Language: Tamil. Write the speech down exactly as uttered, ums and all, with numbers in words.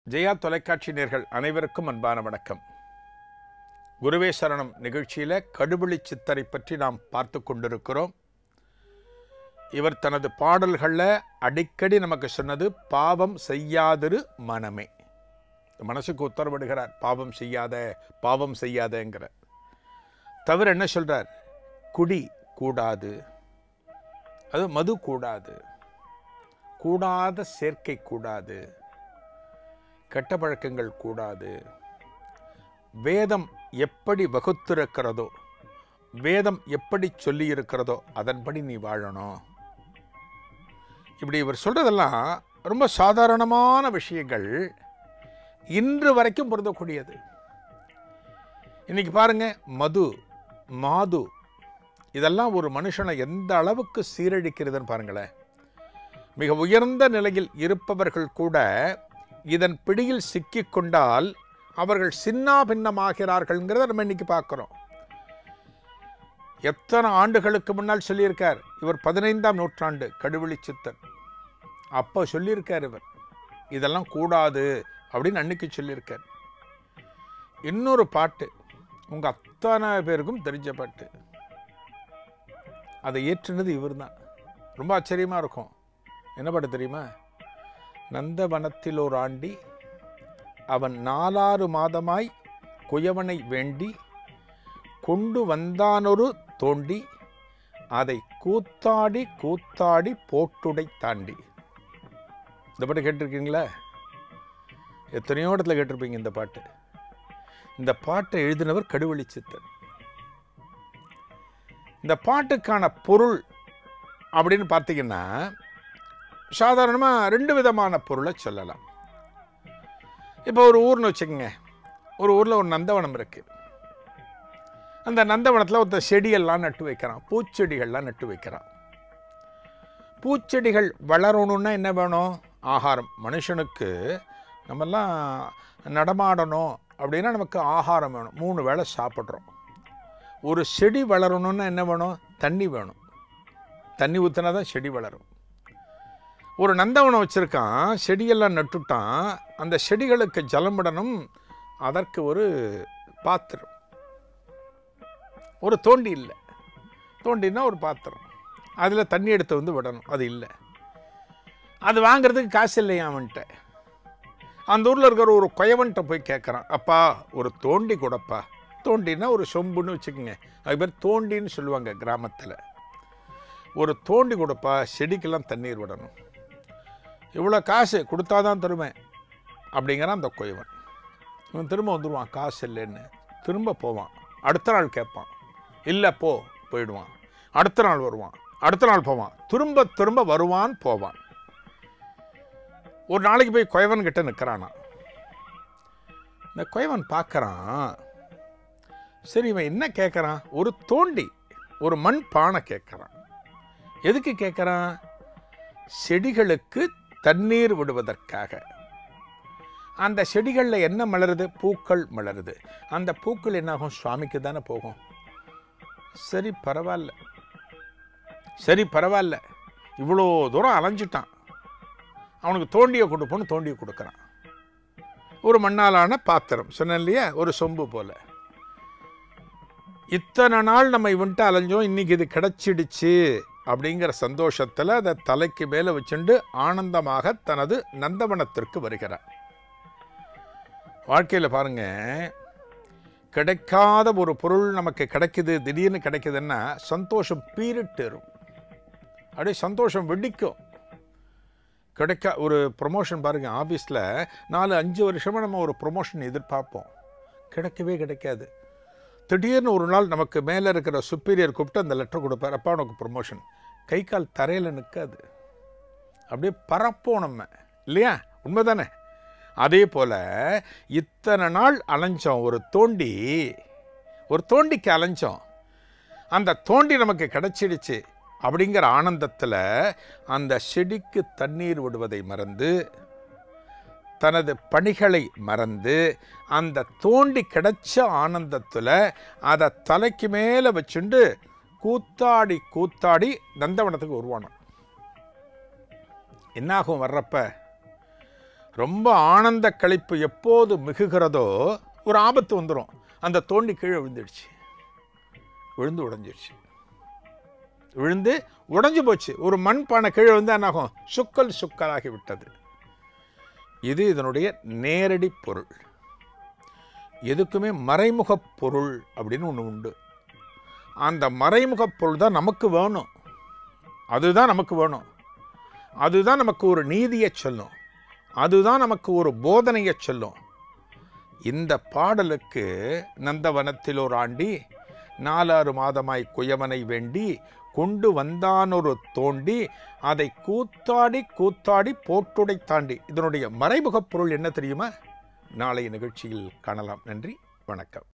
ஜெயா தொலைக்காட்சி நேயர்கள் அனைவருக்கும் அன்பான வணக்கம். குருவே சரணம் நிகழ்ச்சியில் கடுவெளி சித்தரை பற்றி நாம் பார்த்து கொண்டிருக்கிறோம். இவர் தனது பாடல்களில் அடிக்கடி நமக்கு சொன்னது பாவம் செய்யாதிரு மனமே. மனசுக்கு உத்தரவிடுகிறார், பாவம் செய்யாத பாவம் செய்யாதங்கிற. தவிர என்ன சொல்றார்? குடி கூடாது, அது மது கூடாது, கூடாத சேர்க்கை கூடாது, கெட்ட பழக்கங்கள் கூடாது, வேதம் எப்படி வகுத்திருக்கிறதோ, வேதம் எப்படி சொல்லி இருக்கிறதோ அதன்படி நீ வாழணும். இப்படி இவர் சொல்றதெல்லாம் ரொம்ப சாதாரணமான விஷயங்கள், இன்று வரைக்கும் பொருந்தக்கூடியது. இன்னைக்கு பாருங்க, மது மாது இதெல்லாம் ஒரு மனுஷனை எந்த அளவுக்கு சீரழிக்கிறதுன்னு பாருங்களேன். மிக உயர்ந்த நிலையில் இருப்பவர்கள் கூட இதன் பிடியில் சிக்கிக்கொண்டால் அவர்கள் சின்னா பின்னமாகிறார்கள்ங்கிறத நம்ம இன்னைக்கு பார்க்கிறோம். எத்தனை ஆண்டுகளுக்கு முன்னால் சொல்லியிருக்கார் இவர், பதினைந்தாம் நூற்றாண்டு கடுவெளி சித்தர். அப்போ சொல்லியிருக்கார் இவர், இதெல்லாம் கூடாது அப்படின்னு அன்னைக்கு சொல்லியிருக்கார். இன்னொரு பாட்டு உங்க அத்தனை பேருக்கும் தெரிஞ்ச பாட்டு, அதை ஏற்றுனது இவர் தான். ரொம்ப ஆச்சரியமா இருக்கும். என்ன பாட்டு தெரியுமா? நந்தவனத்தில் ஓர் ஆண்டி அவன் நாலாறு மாதமாய் குயவனை வேண்டி கொண்டு வந்தானொரு தோண்டி அதை கூத்தாடி கூத்தாடி போட்டுடை தாண்டி. இந்த பாட்டு கேட்டிருக்கீங்களா? எத்தனையோ இடத்துல கேட்டிருப்பீங்க இந்த பாட்டு. இந்த பாட்டை எழுதினவர் கடுவெளி சித்தர். இந்த பாட்டுக்கான பொருள் அப்படின்னு பார்த்தீங்கன்னா சாதாரணமாக ரெண்டு விதமான பொருளை சொல்லலாம். இப்போ ஒரு ஊர்னு வச்சுக்கோங்க. ஒரு ஊரில் ஒரு நந்தவனம் இருக்கு. அந்த நந்தவனத்தில் ஒருத்தர் செடியெல்லாம் நட்டு வைக்கிறான், பூச்செடிகள்லாம் நட்டு வைக்கிறான். பூச்செடிகள் வளரணும்னா என்ன வேணும்? ஆகாரம். மனுஷனுக்கு நம்மெல்லாம் நடமாடணும் அப்படின்னா நமக்கு ஆகாரம் வேணும். மூணு வேளை சாப்பிட்றோம். ஒரு செடி வளரணும்னா என்ன வேணும்? தண்ணி வேணும். தண்ணி ஊற்றினா தான் செடி வளரும். ஒரு நந்தவனம் வச்சுருக்கான், செடியெல்லாம் நட்டுட்டான். அந்த செடிகளுக்கு ஜலம் விடணும். அதற்கு ஒரு பாத்திரம், ஒரு தோண்டி இல்லை. தோண்டினா ஒரு பாத்திரம், அதில் தண்ணி எடுத்து வந்து விடணும். அது இல்லை. அது வாங்கிறதுக்கு காசு இல்லையா அவன்கிட்ட. அந்த ஊரில் இருக்கிற ஒரு குயவன்கிட்ட போய் கேட்குறான், அப்பா ஒரு தோண்டி கொடுப்பா. தோண்டினா ஒரு சொம்புன்னு வச்சுக்கோங்க, அது பேர் தோண்டின்னு சொல்லுவாங்க கிராமத்தில். ஒரு தோண்டி கொடுப்பா, செடிக்கெல்லாம் தண்ணீர் விடணும். இவ்வளோ காசு கொடுத்தாதான் தருவேன் அப்படிங்கிறான் அந்த குயவன். இவன் திரும்ப வந்துடுவான், காசு இல்லைன்னு. திரும்ப போவான். அடுத்த நாள் கேட்பான், இல்லை போ, போயிடுவான். அடுத்த நாள் வருவான், அடுத்த நாள் போவான். திரும்ப திரும்ப வருவான், போவான். ஒரு நாளைக்கு போய் குயவன் கிட்ட நிற்கிறானா. இந்த குயவன் பார்க்குறான், சரி இவன் என்ன கேட்குறான்? ஒரு தோண்டி, ஒரு மண் பானை கேட்குறான். எதுக்கு கேட்குறான்? செடிகளுக்கு தண்ணீர் விடுவதற்காக. அந்த செடிகளில் என்ன மலருது? பூக்கள் மலருது. அந்த பூக்கள் என்னாகும்? சுவாமிக்கு தானே போகும். சரி பரவாயில்ல, சரி பரவாயில்ல. இவ்வளோ தூரம் அலைஞ்சிட்டான், அவனுக்கு தோண்டியை கொடுப்போன்னு தோண்டியை கொடுக்குறான். ஒரு மண்ணாலான பாத்திரம் சொன்னேன் இல்லையா, ஒரு சொம்பு போல. இத்தனை நாள் நம்ம இவன்ட்டு அலைஞ்சோம், இன்னைக்கு இது கிடைச்சிடுச்சு அப்படிங்கிற சந்தோஷத்தில் அதை தலைக்கு மேலே வச்சுண்டு ஆனந்தமாக தனது நந்தவனத்திற்கு வருகிறார். வாழ்க்கையில் பாருங்க, கிடைக்காத ஒரு பொருள் நமக்கு கிடைக்குது, திடீர்னு கிடைக்குதுன்னா சந்தோஷம் பீரிட்டேறும். அப்படியே சந்தோஷம் வெடிக்கும். கிடைக்க ஒரு ப்ரொமோஷன் பாருங்க, ஆஃபீஸில் நாலு அஞ்சு வருஷமாக நம்ம ஒரு ப்ரொமோஷன் எதிர்பார்ப்போம், கிடைக்கவே கிடைக்காது. திடீர்னு ஒரு நாள் நமக்கு மேலே இருக்கிற சுப்பீரியர் கூப்பிட்டு அந்த லெட்டர் கொடுப்பார், அப்பா உனக்கு ப்ரொமோஷன். கை கால் தரையில் நிற்காது, அப்படியே பறப்போம் நம்ம, இல்லையா? உண்மைதானே? அதே போல் இத்தனை நாள் அலைஞ்சோம், ஒரு தோண்டி, ஒரு தோண்டிக்கு அலைஞ்சோம், அந்த தோண்டி நமக்கு கிடைச்சிடுச்சு அப்படிங்கிற ஆனந்தத்தில் அந்த செடிக்கு தண்ணீர் விடுவதை மறந்து, தனது பணிகளை மறந்து, அந்த தோண்டி கிடைச்ச ஆனந்தத்தில் அதை தலைக்கு மேலே வச்சுண்டு கூத்தாடி கூத்தாடி நந்தவனத்துக்கு வருவானோம். என்னாகும் வர்றப்ப? ரொம்ப ஆனந்த களிப்பு எப்போது மிகுகிறதோ ஒரு ஆபத்து வந்துடும். அந்த தோண்டி கீழே விழுந்துடுச்சு, விழுந்து உடஞ்சிடுச்சு, விழுந்து உடஞ்சி போச்சு. ஒரு மண் பானை கீழே வந்து என்னாகும்? சுக்கல் சுக்கலாகி விட்டது. இது இதனுடைய நேரடி பொருள். எதுக்குமே மறைமுக பொருள் அப்படின்னு ஒன்று உண்டு. அந்த மறைமுக பொருள் தான் நமக்கு வேணும், அதுதான் நமக்கு வேணும், அதுதான் நமக்கு ஒரு நீதியை சொல்லும், அதுதான் நமக்கு ஒரு போதனையை சொல்லும். இந்த பாடலுக்கு நந்தவனத்தில் ஒரு ஆண்டி நாலாறு மாதமாய் குயவனை வேண்டி கொண்டு வந்தான் ஒரு தோண்டி அதை கூத்தாடி கூத்தாடி போட்டுடை தாண்டி. இதனுடைய மறைமுக பொருள் என்ன தெரியுமா? நாளைய நிகழ்ச்சியில் காணலாம். நன்றி, வணக்கம்.